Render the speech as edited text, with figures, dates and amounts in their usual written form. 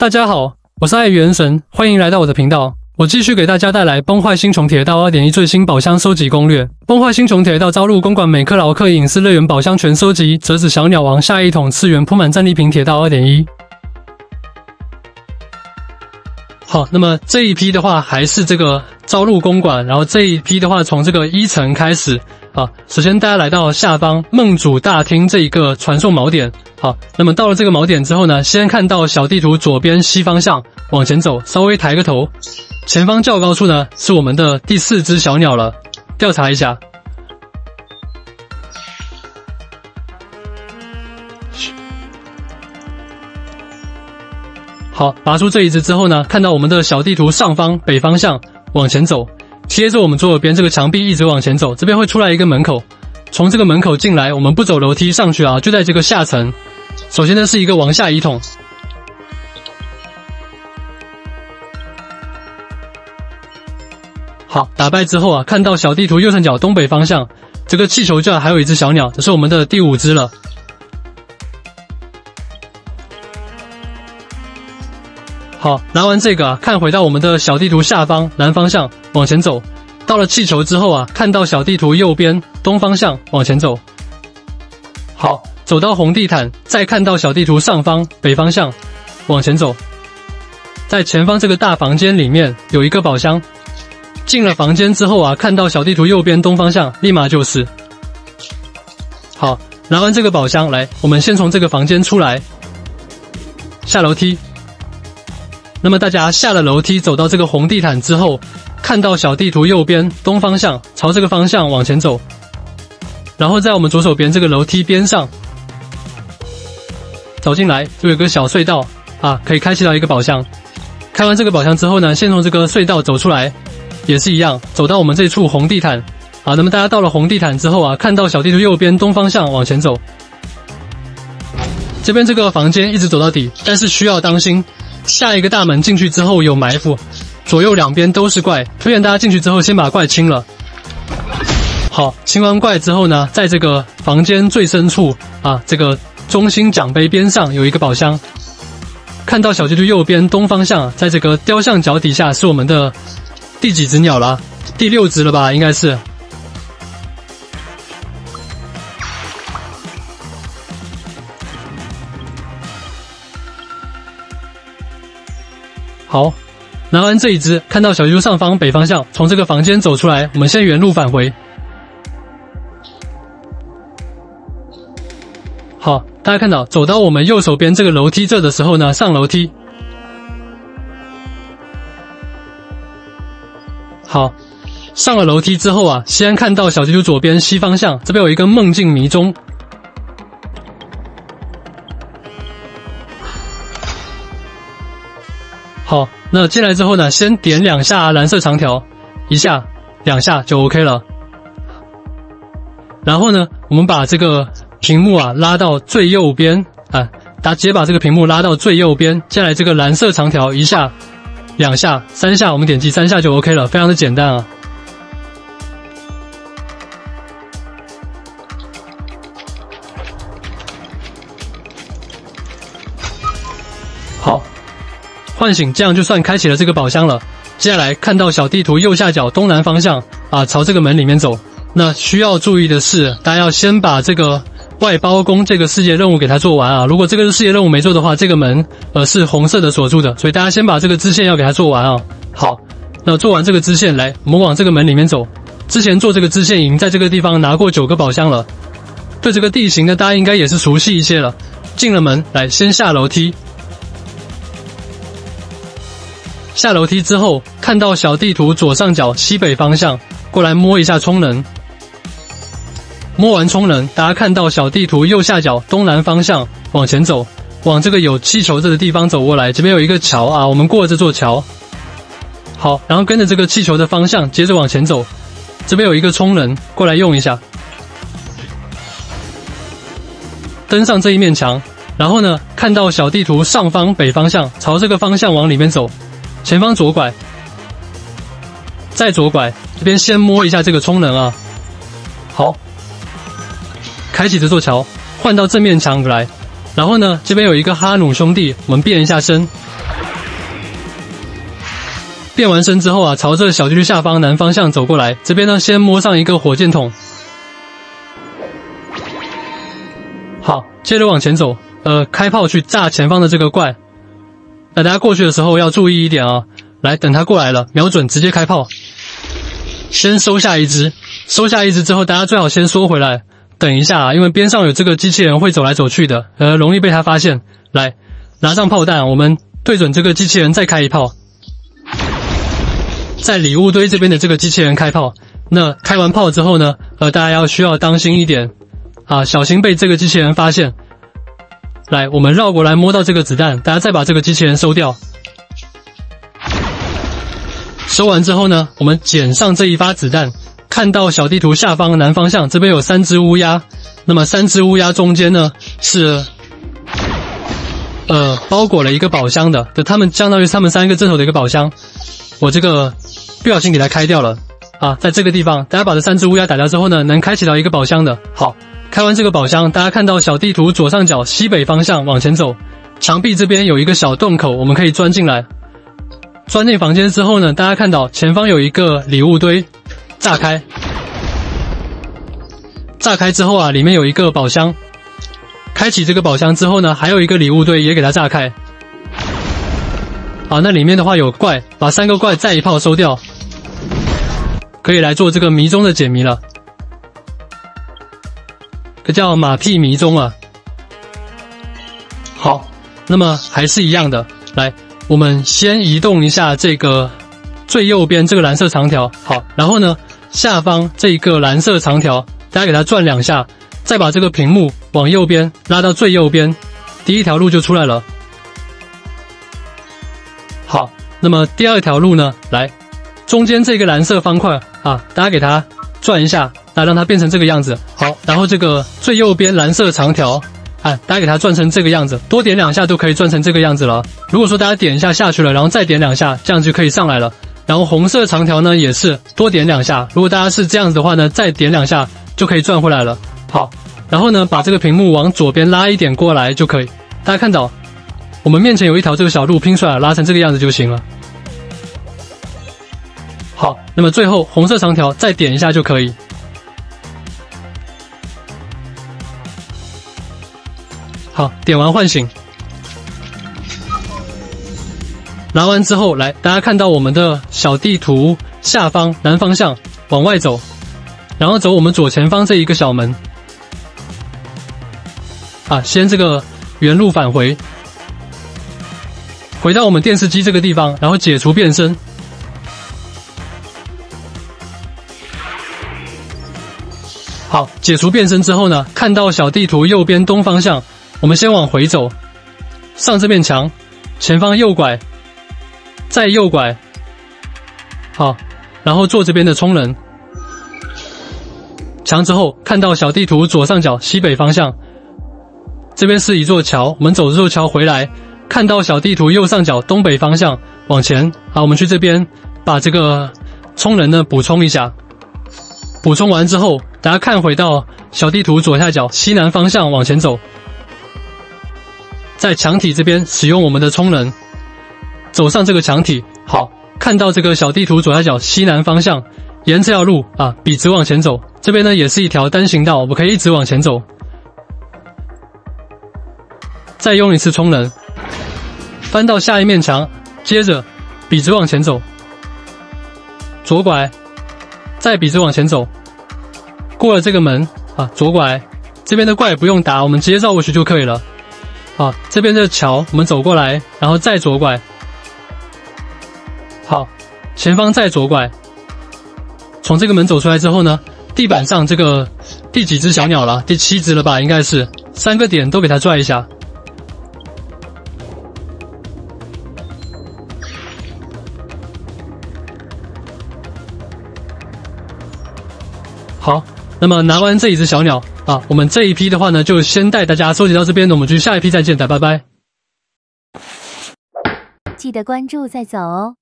大家好，我是爱元神，欢迎来到我的频道。我继续给大家带来《崩坏星穹铁道 2.1》最新宝箱收集攻略。崩坏星穹铁道招入公馆美克劳克隐私乐园宝箱全收集，折纸小鸟王下一桶次元铺满战利品铁道 2.1。好，那么这一批的话还是这个招入公馆，然后这一批的话从这个1层开始。好，首先大家来到下方梦主大厅这一个传送锚点。好，那么到了这个锚点之后呢，先看到小地图左边西方向往前走，稍微抬个头，前方较高处呢是我们的第4只小鸟了，调查一下。好，拔出这一只之后呢，看到我们的小地图上方北方向往前走，贴着我们左手边这个墙壁一直往前走，这边会出来一个门口，从这个门口进来，我们不走楼梯上去啊，就在这个下层。首先呢是一个王下一桶，好，打败之后啊，看到小地图右上角东北方向这个气球架还有一只小鸟，这是我们的第5只了。好，拿完这个啊，看回到我们的小地图下方南方向往前走，到了气球之后啊，看到小地图右边东方向往前走。好，走到红地毯，再看到小地图上方北方向往前走，在前方这个大房间里面有一个宝箱，进了房间之后啊，看到小地图右边东方向立马就是。好，拿完这个宝箱来，我们先从这个房间出来，下楼梯。那么大家下了楼梯走到这个红地毯之后，看到小地图右边东方向，朝这个方向往前走，然后在我们左手边这个楼梯边上走进来，就有个小隧道啊，可以开启到一个宝箱。开完这个宝箱之后呢，先从这个隧道走出来，也是一样，走到我们这处红地毯啊。那么大家到了红地毯之后啊，看到小地图右边东方向往前走，这边这个房间一直走到底，但是需要当心，下一个大门进去之后有埋伏，左右两边都是怪，推荐大家进去之后先把怪清了。好，清完怪之后呢，在这个房间最深处啊，这个中心奖杯边上有一个宝箱，看到小地图右边东方向，在这个雕像脚底下是我们的第几只鸟了？第6只了吧，应该是。好，拿完这一只，看到小地图上方北方向，从这个房间走出来，我们先原路返回。好，大家看到走到我们右手边这个楼梯这的时候呢，上楼梯。好，上了楼梯之后啊，先看到小地图左边西方向，这边有一个梦境迷踪。好，那进来之后呢，先点2下蓝色长条，1下、2下就 OK 了。然后呢，我们把这个屏幕啊拉到最右边啊，直接把这个屏幕拉到最右边，接下来这个蓝色长条1下、2下、3下，我们点击3下就 OK 了，非常的简单啊。好。唤醒，这样就算开启了这个宝箱了。接下来看到小地图右下角东南方向啊，朝这个门里面走。那需要注意的是，大家要先把这个外包工这个世界任务给它做完啊。如果这个世界任务没做的话，这个门是红色的锁住的，所以大家先把这个支线要给它做完啊。好，那做完这个支线来，我们往这个门里面走。之前做这个支线已经在这个地方拿过9个宝箱了，对这个地形呢，大家应该也是熟悉一些了。进了门来，先下楼梯。下楼梯之后，看到小地图左上角西北方向，过来摸一下充能。摸完充能，大家看到小地图右下角东南方向往前走，往这个有气球的地方走过来。这边有一个桥啊，我们过这座桥。好，然后跟着这个气球的方向，接着往前走。这边有一个充能，过来用一下。登上这一面墙，然后呢，看到小地图上方北方向，朝这个方向往里面走。前方左拐，再左拐，这边先摸一下这个充能啊。好，开启这座桥，换到正面墙来。然后呢，这边有一个哈努兄弟，我们变一下身， 变完身之后啊，朝着小地图下方南方向走过来。这边呢，先摸上一个火箭筒。好，接着往前走，开炮去炸前方的这个怪。那大家过去的时候要注意一点啊，来，等他过来了，瞄准直接开炮。先收下一只，收下一只之后，大家最好先缩回来，等一下啊，因为边上有这个机器人会走来走去的，容易被他发现。来，拿上炮弹，我们对准这个机器人再开一炮。在礼物堆这边的这个机器人开炮，那开完炮之后呢，大家需要当心一点啊，小心被这个机器人发现。来，我们绕过来摸到这个子弹，大家再把这个机器人收掉。收完之后呢，我们捡上这一发子弹，看到小地图下方南方向这边有3只乌鸦，那么3只乌鸦中间呢是包裹了一个宝箱的，他们相当于他们3个镇守的一个宝箱。我这个不小心给它开掉了啊，在这个地方，大家把这3只乌鸦打掉之后呢，能开启到一个宝箱的。好，开完这个宝箱，大家看到小地图左上角西北方向往前走，墙壁这边有一个小洞口，我们可以钻进来。钻进房间之后呢，大家看到前方有一个礼物堆，炸开。炸开之后啊，里面有一个宝箱。开启这个宝箱之后呢，还有一个礼物堆也给它炸开。好，那里面的话有怪，把3个怪再一炮收掉，可以来做这个迷踪的解谜了。这叫马屁迷踪啊。好，那么还是一样的，来，我们先移动一下这个最右边这个蓝色长条。好，然后呢，下方这个蓝色长条，大家给它转2下，再把这个屏幕往右边拉到最右边，第一条路就出来了。好，那么第2条路呢，来，中间这个蓝色方块啊，大家给它转一下，来让它变成这个样子。好，然后这个最右边蓝色长条，大家给它转成这个样子，多点2下都可以转成这个样子了。如果说大家点一下下去了，然后再点2下，这样就可以上来了。然后红色长条呢，也是多点2下，如果大家是这样子的话呢，再点2下就可以转回来了。好，然后呢，把这个屏幕往左边拉一点过来就可以。大家看到我们面前有一条这个小路拼出来，拉成这个样子就行了。好，那么最后红色长条再点一下就可以。好，点完唤醒。拿完之后，来，大家看到我们的小地图下方南方向往外走，然后走我们左前方这一个小门。先这个原路返回，回到我们电视机这个地方，然后解除变身。好，解除变身之后呢，看到小地图右边东方向，我们先往回走，上这面墙，前方右拐，再右拐。好，然后做这边的冲人。墙之后，看到小地图左上角西北方向，这边是一座桥，我们走这座桥回来，看到小地图右上角东北方向往前。好，我们去这边把这个冲人呢补充一下。补充完之后，大家看回到小地图左下角西南方向往前走，在墙体这边使用我们的冲人，走上这个墙体。好，看到这个小地图左下角西南方向，沿这条路笔直往前走。这边呢也是一条单行道，我们可以一直往前走。再用一次冲人，翻到下一面墙，接着笔直往前走，左拐，再笔直往前走，过了这个门左拐，这边的怪不用打，我们直接绕过去就可以了。好，这边的桥我们走过来，然后再左拐。好，前方再左拐。从这个门走出来之后呢，地板上这个第几只小鸟了？第7只了吧？应该是3个点都给它拽一下。好，那么拿完这一只小鸟我们这一批的话呢，就先带大家收集到这边，我们去下一批再见，拜拜。 记得关注再走哦。